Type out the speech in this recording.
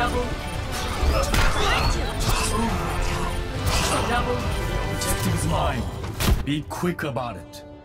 Double. Double. Objective is mine. Be quick about it.